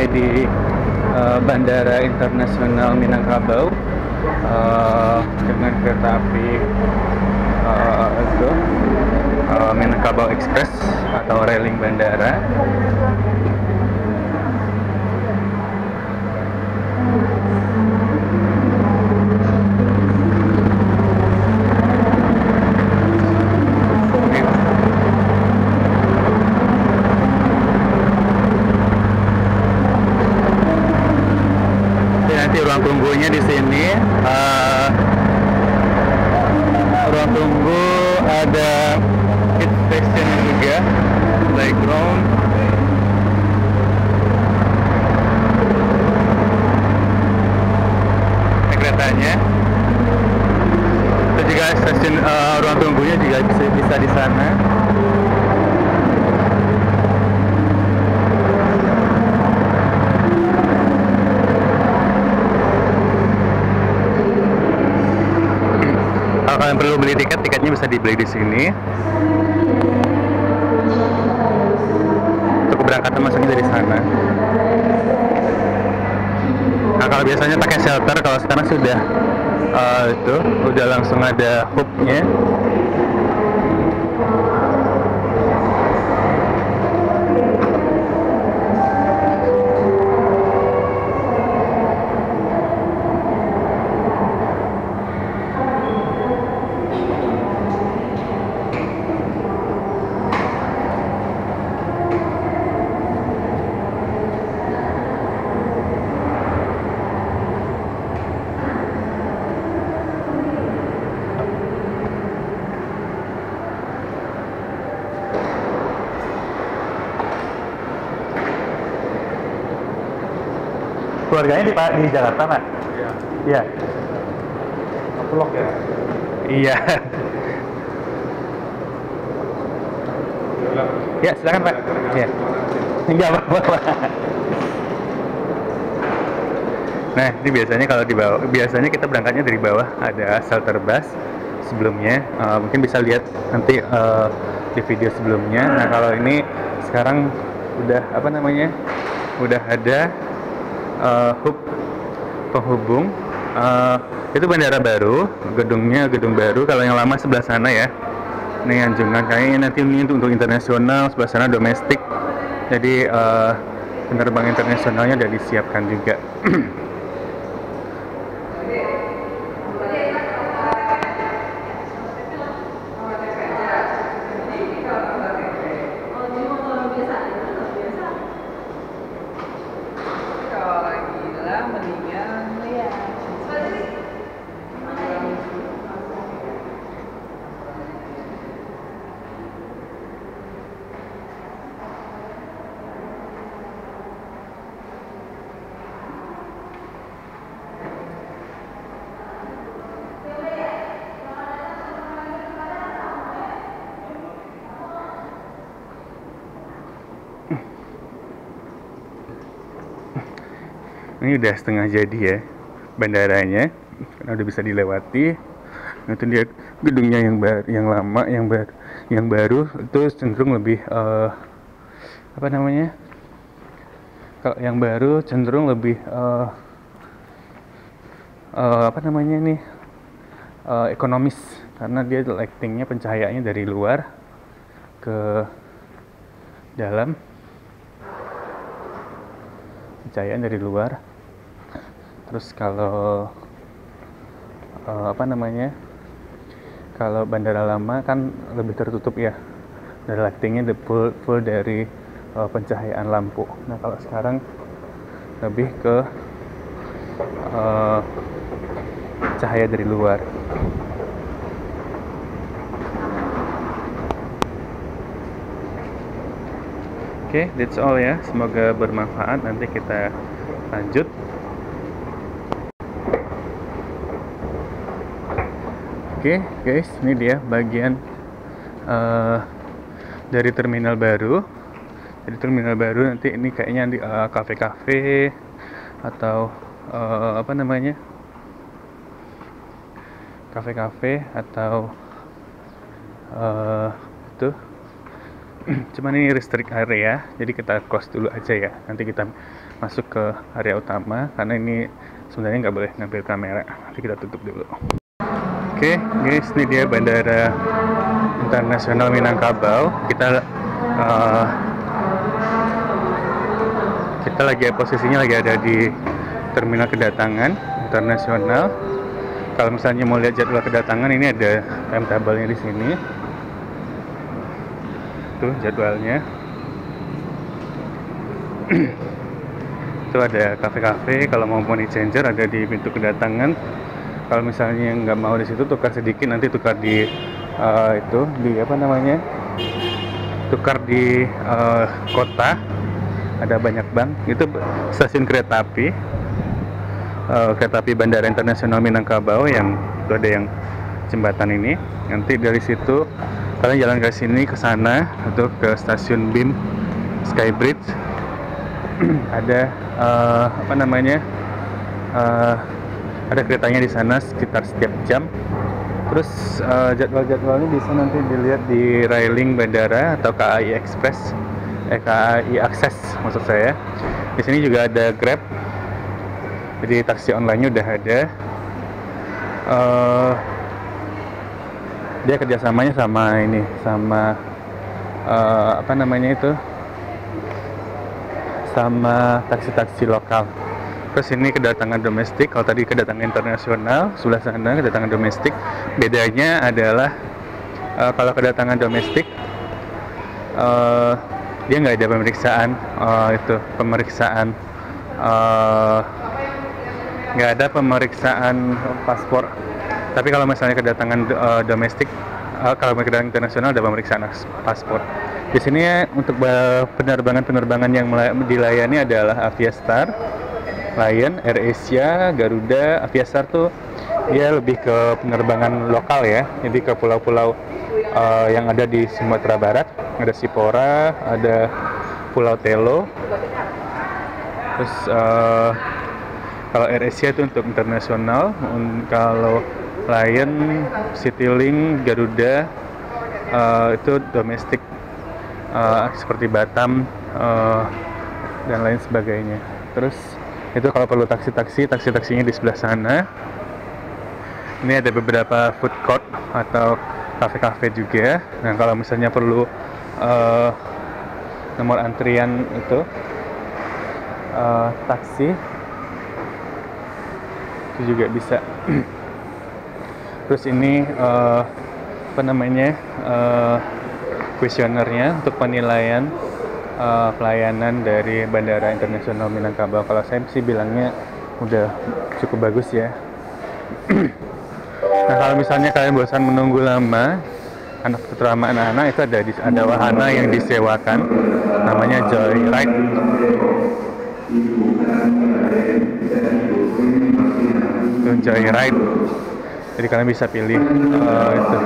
di Bandara Internasional Minangkabau dengan kereta api itu Minangkabau Express atau railing bandara. Nanti ruang tunggunya di sini, ruang tunggu ada pit station juga, playground. Ini keretanya. Itu juga stasiun, ruang tunggunya juga bisa di sana. Kalau kalian perlu beli tiket, tiketnya bisa dibeli di sini. Untuk keberangkatan masuknya dari sana. Nah, kalau biasanya pakai shelter, kalau sekarang sudah itu udah langsung ada hubnya. Keluarganya di Jakarta, Pak? Iya. Iya. Vlog ya? Iya. Ya, silakan, Pak. Iya. Enggak apa-apa. Nah, ini biasanya kalau di bawah, biasanya kita berangkatnya dari bawah, ada shelter bus sebelumnya. Mungkin bisa lihat nanti di video sebelumnya. Nah, kalau ini sekarang udah apa namanya? Udah ada hub penghubung. Itu bandara baru, gedungnya gedung baru. Kalau yang lama sebelah sana ya, ini Anjungan. Kayaknya nanti ini untuk internasional, sebelah sana domestik. Jadi penerbangan internasionalnya udah disiapkan juga. Ini udah setengah jadi ya bandaranya, karena udah bisa dilewati. Nah, itu dia gedungnya yang lama, yang baru itu cenderung lebih apa namanya? Kalau yang baru cenderung lebih apa namanya nih? Ekonomis, karena dia lightingnya, pencahayaannya dari luar ke dalam. Pencahayaan dari luar. Terus kalau apa namanya, kalau bandara lama kan lebih tertutup ya, dari lightingnya full dari pencahayaan lampu. Nah, kalau sekarang lebih ke cahaya dari luar. Oke, that's all ya. Semoga bermanfaat. Nanti kita lanjut. Oke, guys, ini dia bagian dari terminal baru. Jadi terminal baru nanti ini kayaknya di kafe-kafe atau apa namanya? Kafe-kafe atau itu. Cuman ini restrict area, jadi kita close dulu aja ya. Nanti kita masuk ke area utama, karena ini sebenarnya nggak boleh ngambil kamera. Nanti kita tutup dulu. Oke, guys, ini dia Bandara Internasional Minangkabau. Kita lagi posisinya lagi ada di terminal kedatangan internasional. Kalau misalnya mau lihat jadwal kedatangan, ini ada timetable-nya di sini. Tuh jadwalnya. Itu ada kafe-kafe. Kalau mau money changer ada di pintu kedatangan. Kalau misalnya nggak mau di situ, tukar sedikit, nanti tukar di tukar di kota. Ada banyak bank. Itu stasiun kereta api Bandara Internasional Minangkabau, yang itu ada yang jembatan ini. Nanti dari situ kalian jalan ke sini, ke sana, atau ke stasiun BIM Skybridge. Ada ada keretanya di sana sekitar setiap jam. Terus jadwal-jadwalnya bisa nanti dilihat di railing bandara atau KAI Express, KAI Akses maksud saya. Di sini juga ada Grab, jadi taksi online-nya udah ada. Dia kerjasamanya sama sama taksi-taksi lokal. Terus ini kedatangan domestik. Kalau tadi kedatangan internasional, sebelah sana kedatangan domestik. Bedanya adalah kalau kedatangan domestik dia nggak ada pemeriksaan paspor. Tapi kalau misalnya kedatangan domestik, kalau kedatangan internasional ada pemeriksaan paspor. Di sini untuk penerbangan yang dilayani adalah Aviastar, Lion, AirAsia, Garuda. Aviastar tuh dia lebih ke penerbangan lokal ya, jadi ke pulau-pulau yang ada di Sumatera Barat. Ada Sipora, ada Pulau Telo. Terus kalau AirAsia itu untuk internasional. Kalau Lion, Citylink, Garuda itu domestik, seperti Batam dan lain sebagainya. Terus itu kalau perlu taksinya di sebelah sana. Ini ada beberapa food court atau kafe-kafe juga. Nah, kalau misalnya perlu nomor antrian itu taksi, itu juga bisa. Terus ini kuesionernya untuk penilaian pelayanan dari Bandara Internasional Minangkabau. Kalau saya sih bilangnya udah cukup bagus ya. Nah, kalau misalnya kalian bosan menunggu lama, terutama anak-anak, itu ada wahana yang disewakan, namanya Joyride. Itu Joyride. Jadi kalian bisa pilih itu.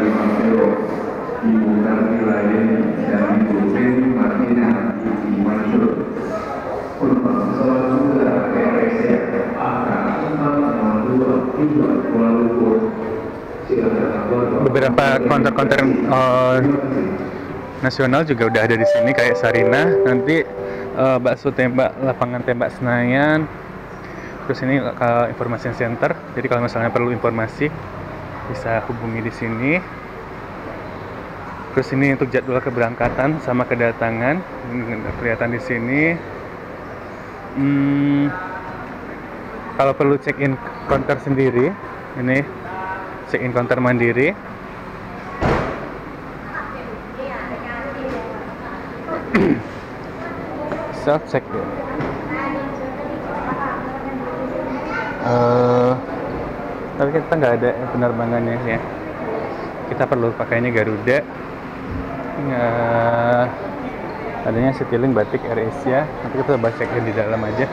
Beberapa konter-konter nasional juga udah ada di sini, kayak Sarina, nanti bakso tembak, lapangan tembak Senayan. Terus ini information center, jadi kalau misalnya perlu informasi bisa hubungi di sini. Terus ini untuk jadwal keberangkatan sama kedatangan, kelihatan di sini. Kalau perlu check-in counter sendiri, ini check-in counter mandiri. Self check ya. Tapi kita nggak ada penerbangannya ya. Kita perlu pakainya Garuda. Adanya Citylink, Batik, AirAsia. Nanti kita coba check-in di dalam aja.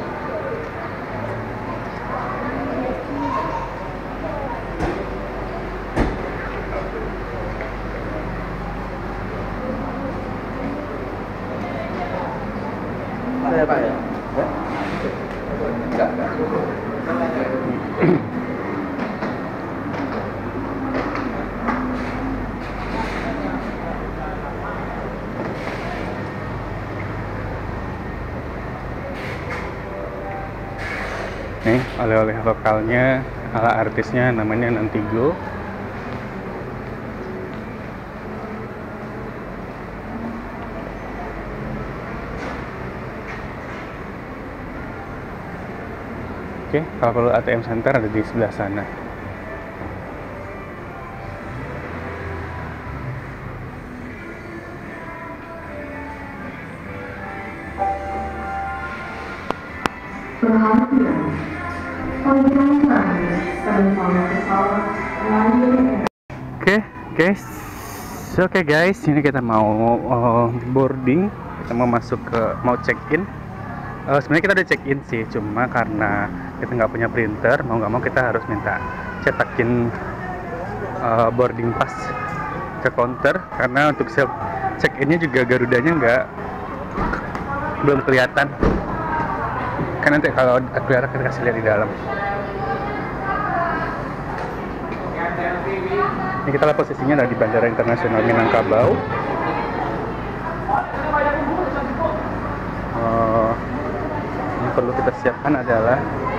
Ada Pak ya? Enggak. lokalnya ala artisnya namanya Nantigo. Oke, kalau perlu ATM Center ada di sebelah sana. Perhatian, panggilan terakhir penerbangan pesawat Lion Air. Oke guys, ini kita mau boarding, kita mau masuk mau check-in. Sebenarnya kita udah check-in sih, cuma karena kita nggak punya printer, mau nggak mau kita harus minta cetakin boarding pass ke counter, karena untuk check-innya juga Garudanya belum kelihatan. Kan nanti kalau kelihatan kita kasih lihat di dalam. Ini kita lihat posisinya ada di Bandara Internasional Minangkabau. Yang perlu kita siapkan adalah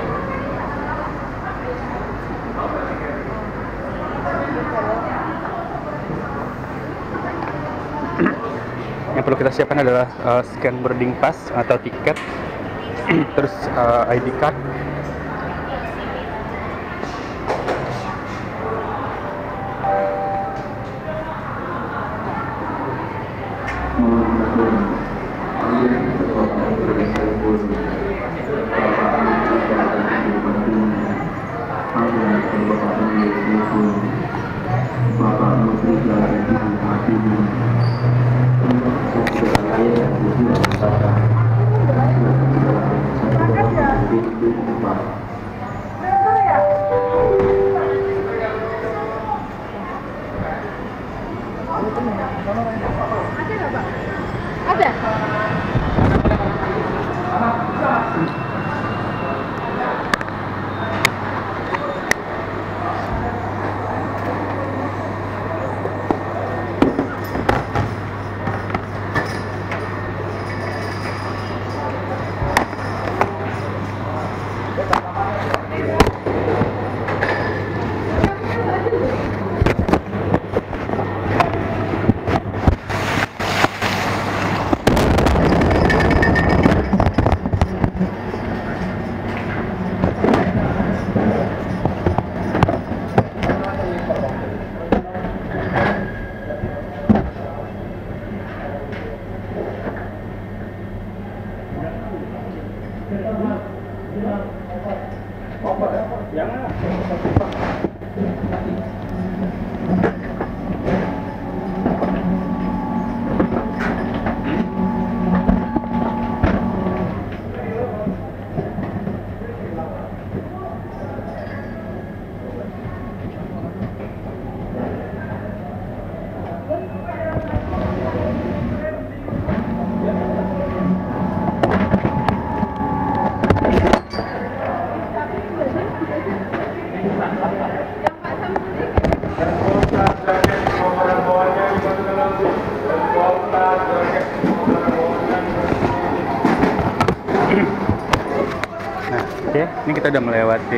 scan boarding pass atau tiket, terus ID card. Ada? Ini kita udah melewati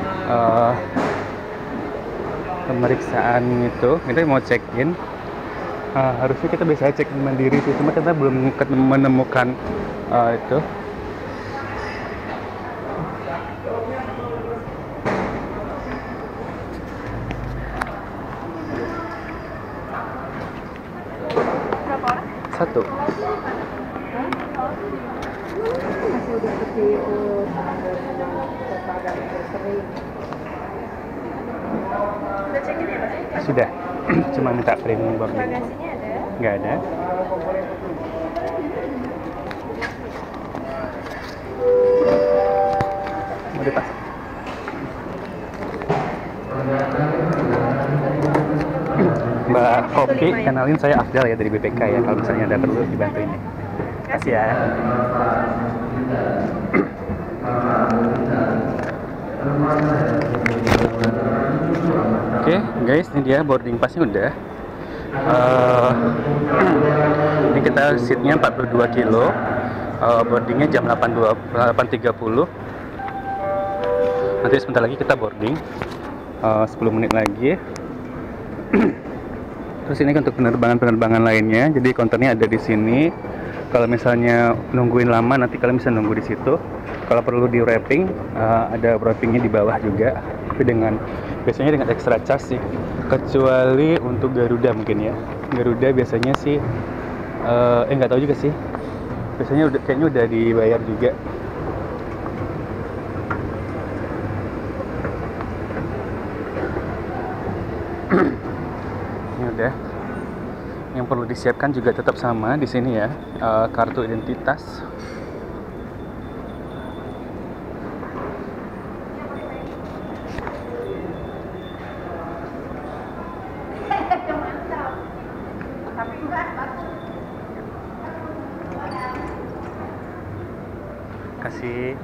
pemeriksaan itu. Kita mau check-in. Harusnya kita bisa check-in mandiri sih, cuma kita belum menemukan itu. Berapa orang? Satu. Masih udah seperti udah check-in ya, Pak? Sudah. Cuma minta print boarding. Bagasinya ada? Nggak ada. Mau dipasang. Mbak Kopi, kenalin saya Afdal ya dari BPK ya, kalau misalnya ada perlu dibantu ini. Kasih ya. Oke, guys, ini dia boarding passnya udah. Ini kita seatnya 42 kilo. Boardingnya jam 8.30. Nanti sebentar lagi kita boarding, 10 menit lagi. Terus ini untuk penerbangan lainnya, jadi kontennya ada di sini. Kalau misalnya nungguin lama, nanti kalian bisa nunggu di situ. Kalau perlu di wrapping, ada wrappingnya di bawah juga. Tapi biasanya dengan extra charge sih. Kecuali untuk Garuda mungkin ya. Garuda biasanya sih, nggak tahu juga sih. Biasanya kayaknya udah dibayar juga. Ini udah. Yang perlu disiapkan juga tetap sama di sini ya, kartu identitas. Kasih.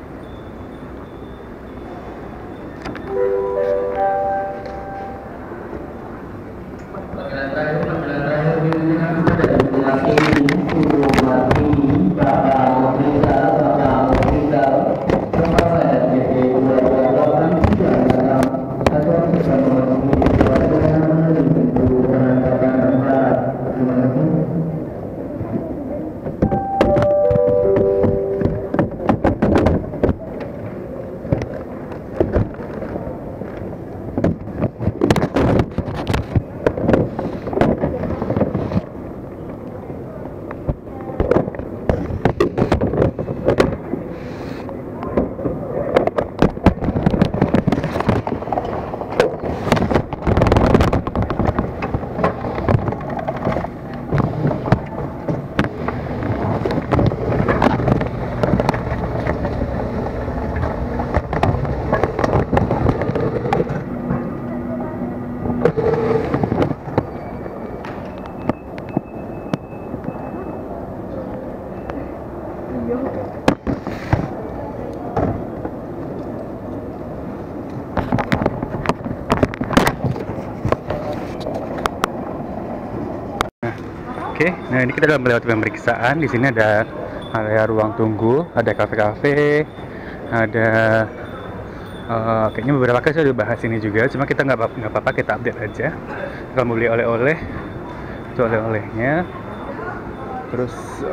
Oke, nah ini kita udah melewati pemeriksaan. Di sini ada area ruang tunggu, ada kafe-kafe, ada kayaknya beberapa kali saya udah bahas ini juga. Cuma kita nggak apa-apa, kita update aja. Kalau mau beli oleh-oleh, itu oleh-olehnya. Terus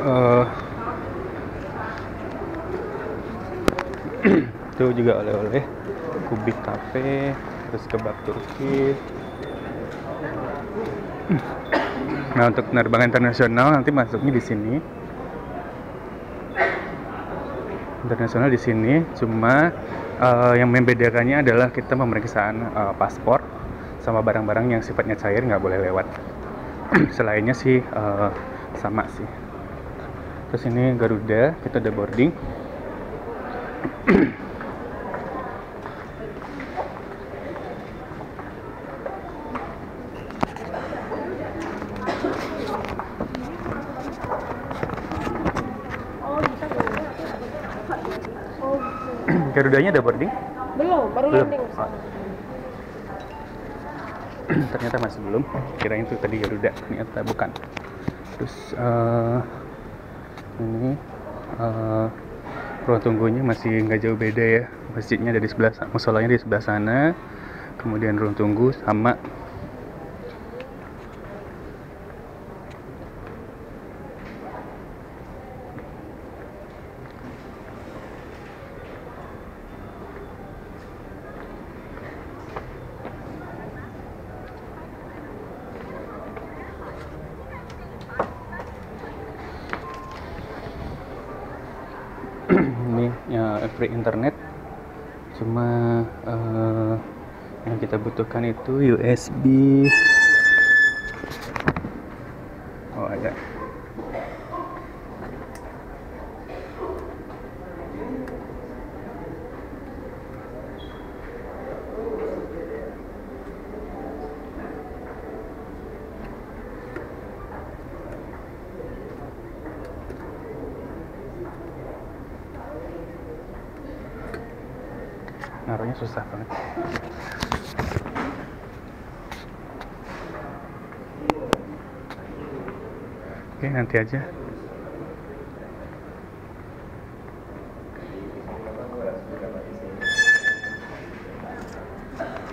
itu juga oleh-oleh, Kubik Cafe, terus kebab Turki. Nah, untuk penerbangan internasional nanti masuknya di sini. Internasional di sini, cuma yang membedakannya adalah kita pemeriksaan paspor sama barang-barang yang sifatnya cair nggak boleh lewat. Selainnya sih sama sih. Terus ini Garuda, kita udah boarding. Garudanya udah boarding? Belum, baru landing. Oh. Ternyata masih belum. Kirain itu tadi Garuda, ternyata bukan. Terus ini ruang tunggunya masih nggak jauh beda ya. Masjidnya dari sebelah, musolanya di sebelah sana. Kemudian ruang tunggu sama. Ini ya, free internet, cuma yang kita butuhkan itu USB. Oh, ada. Naruhnya susah banget. Oke, nanti aja.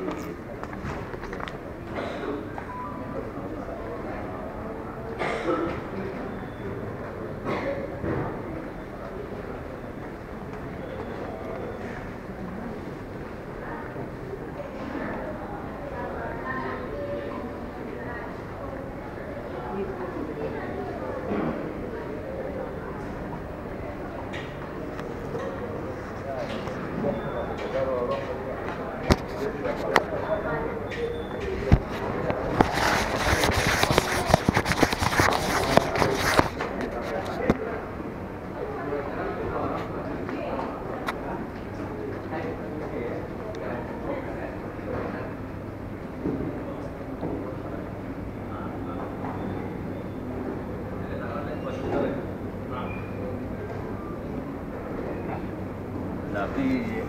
Tapi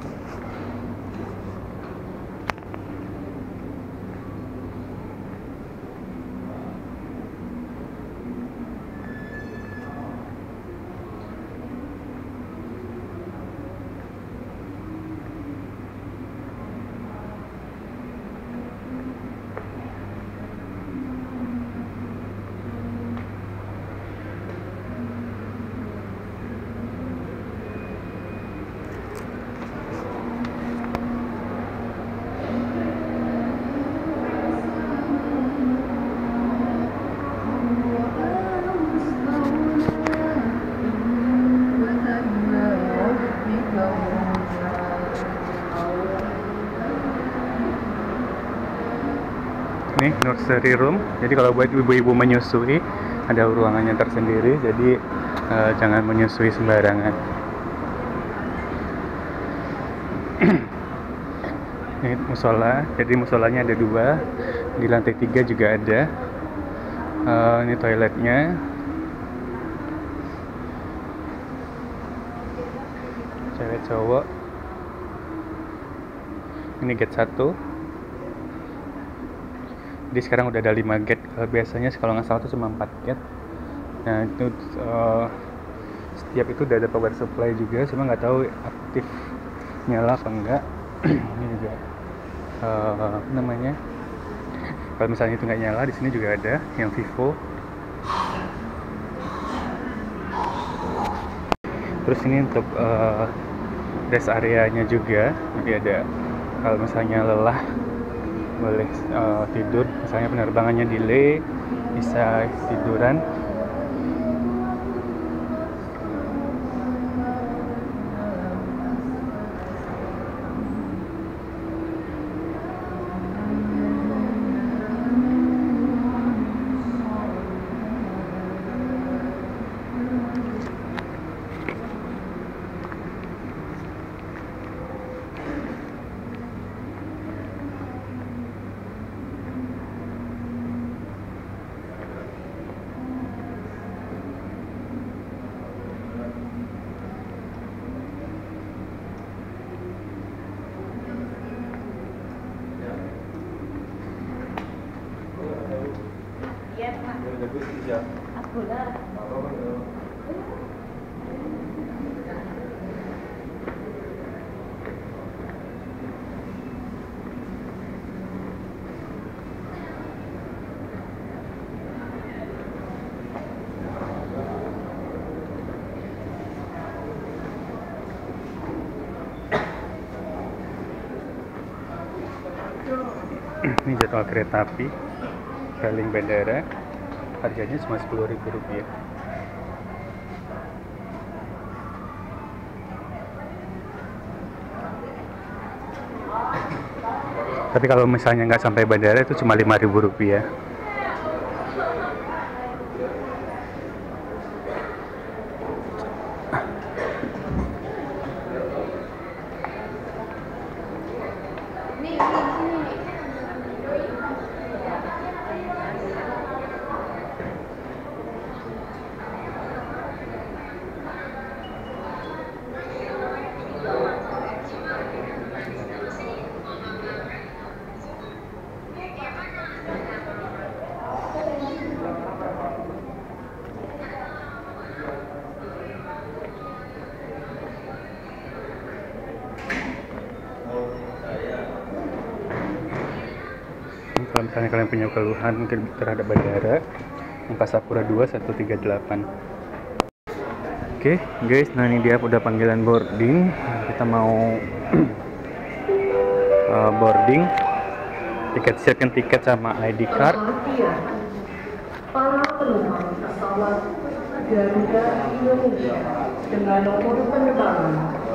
Ini nursery room, jadi kalau buat ibu-ibu menyusui ada ruangannya tersendiri, jadi jangan menyusui sembarangan. Ini musola, jadi musolanya ada 2, di lantai 3 juga ada. Ini toiletnya. Cewek cowok. Ini gate 1. Jadi sekarang udah ada 5 gate. Biasanya kalau nggak salah itu cuma 4 gate. Nah itu setiap itu udah ada power supply juga, cuma nggak tahu aktif nyala apa enggak. Ini juga namanya. Kalau misalnya itu nggak nyala, di sini juga ada yang Vivo. Terus ini untuk rest areanya juga. Jadi ada kalau misalnya lelah boleh tidur, misalnya penerbangannya delay bisa tiduran. Ini jadwal kereta api Galing Bandara, harganya cuma Rp10.000. Tapi kalau misalnya nggak sampai bandara itu cuma Rp5.000. misalnya kalian punya keluhan mungkin terhadap bandara, Angkasa Pura 2138. Oke, guys, nah ini dia udah panggilan boarding. Kita mau boarding. Siapkan tiket sama ID card. Perhatian, para penumpang pesawat Garuda Indonesia dengan nomor penerbangan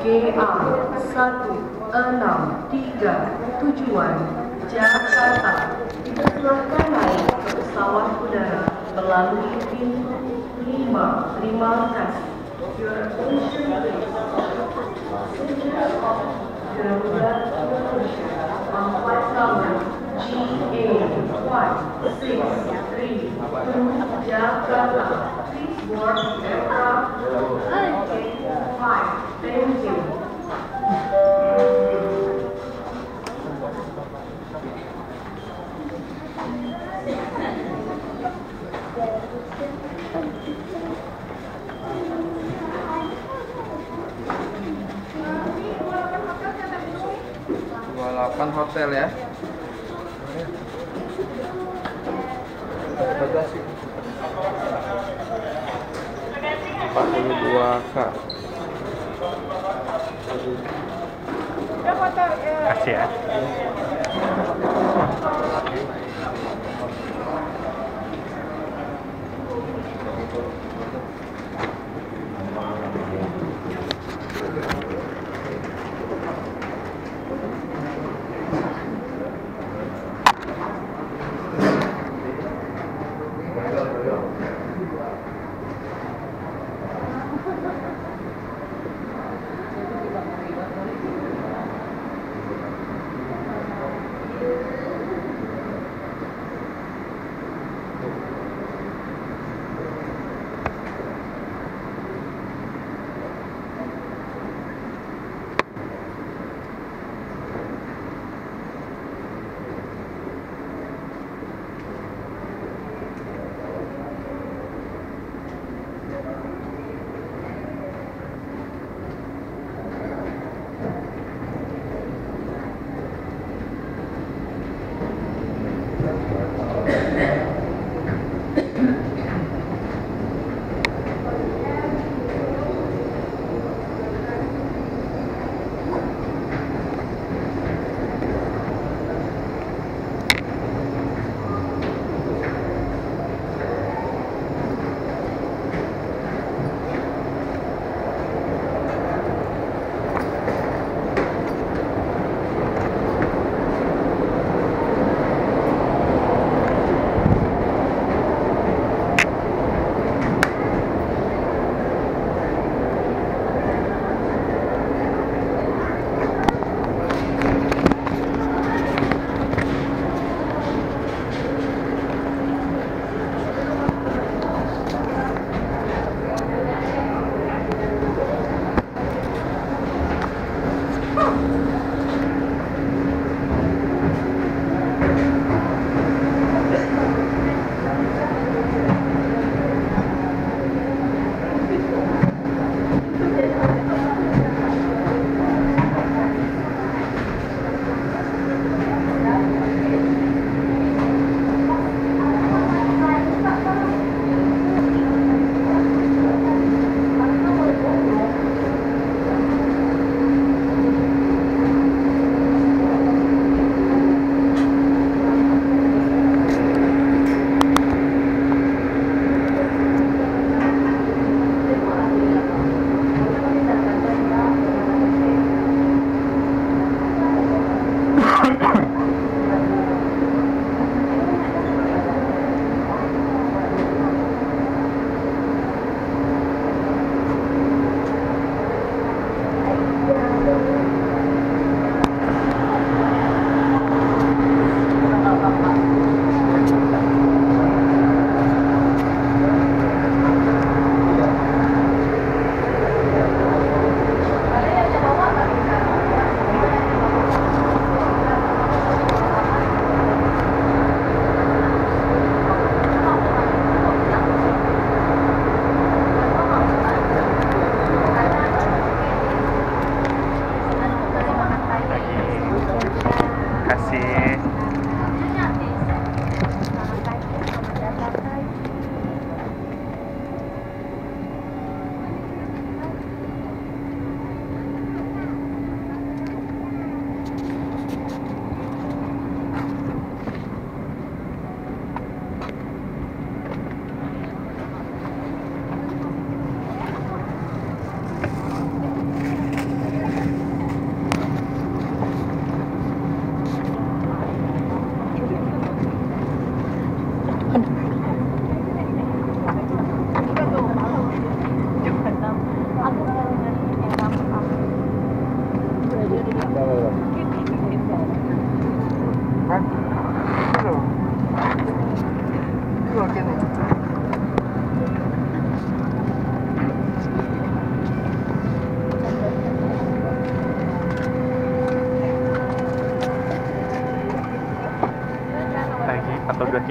GA163 tujuan Jakarta dipersilakan naik ke pesawat udara melalui pintu 5. Terima kasih. Your attention please. Garuda Indonesia on flight number GA163 to Jakarta. Please board aircraft K5. Thank you. Delapan hotel ya. Bagasi 42K. Kasih ya.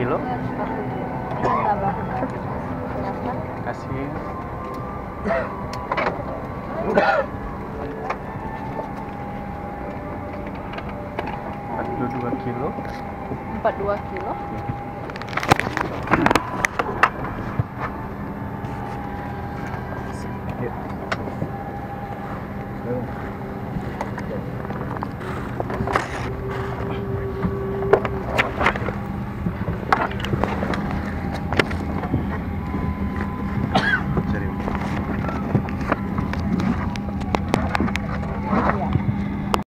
kilo. Tambah. Kasih. 42 kilo. 42 kilo.